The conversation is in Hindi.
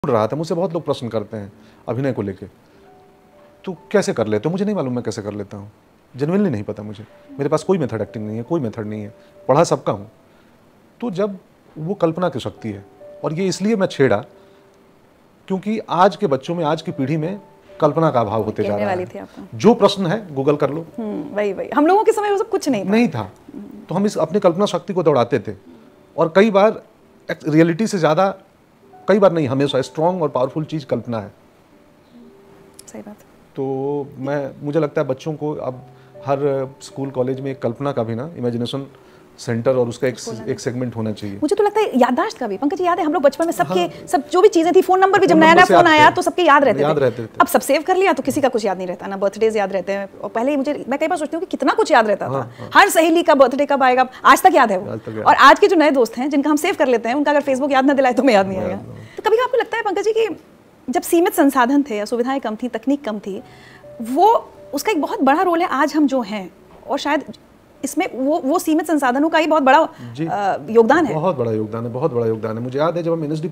रहा था, मुझसे बहुत लोग प्रश्न करते हैं अभिनय को लेके, तो कैसे कर लेते हो? मुझे नहीं मालूम मैं कैसे कर लेता हूँ, जेन्युइनली नहीं पता मुझे। मेरे पास कोई मेथड एक्टिंग नहीं है, कोई मेथड नहीं है, पढ़ा सबका हूँ। तो जब वो कल्पना की शक्ति है, और ये इसलिए मैं छेड़ा क्योंकि आज के बच्चों में, आज की पीढ़ी में कल्पना का अभाव होते जा रहा है। जो प्रश्न है गूगल कर लो। वही हम लोगों के समय वो सब कुछ नहीं था। तो हम इस अपनी कल्पना शक्ति को दौड़ाते थे, और कई बार रियलिटी से ज्यादा, कई बार नहीं, हमेशा स्ट्रॉन्ग और पावरफुल चीज कल्पना है। सही बात। तो मुझे लगता है बच्चों को अब हर स्कूल कॉलेज में एक कल्पना का भी ना, इमेजिनेशन सेंटर, और उसका एक सेगमेंट होना चाहिए। मुझे तो लगता है याददाश्त का भी। पंकज जी, याद है हम लोग बचपन में सबके सब जो भी चीजें थी, फोन नंबर भी जब नया फोन आया तो सबके याद रहते थे। अब सब सेव कर लिया तो किसी का कुछ याद नहीं रहता ना, बर्थडेज याद रहते हैं। और पहले मैं कई बार सोचती हूँ कि कितना कुछ याद रहता था। हर सहेली का बर्थडे कब आएगा आज तक याद है वो। और आज के जो नए दोस्त हैं जिनका हम सेव कर लेते हैं, उनका अगर फेसबुक याद ना दिलाए तो हमें याद नहीं आएगा। तो कभी आपको लगता है पंकज जी कि जब सीमित संसाधन थे या सुविधाएं कम थी, तकनीक कम थी, वो उसका एक बहुत बड़ा रोल है आज हम जो हैं, और शायद इसमें वो सीमित संसाधनों का ही बहुत बड़ा योगदान है। बहुत बड़ा योगदान है, बहुत बड़ा योगदान है। मुझे याद है जब हम NSD